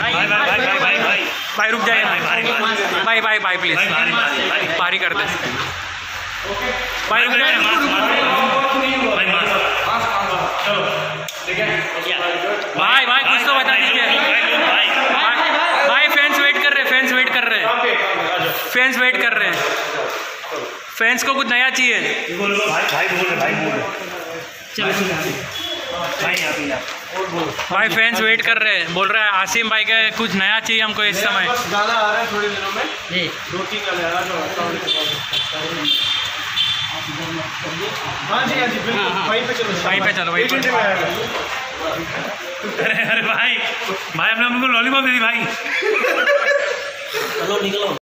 भाई रुक जाइए भाई भाई भाई प्लीज पारी कर दे भाई रुक जाइए भाई भाई कुछ तो बता दीजिए भाई फैंस वेट कर रहे हैं फैंस वेट कर रहे हैं फैंस को कुछ नया चाहिए भाई फैंस वेट कर रहे हैं बोल रहा है आसिम भाई का कुछ नया चाहिए हमको इस समय गाना आ रहा है थोड़ी दिनों में 2-3 गाने आ रहा है हाँ जी बिल्कुल वहीं पे चलो अरे भाई हमने हमको लॉलीपॉप दे दी भाई चलो निकलो।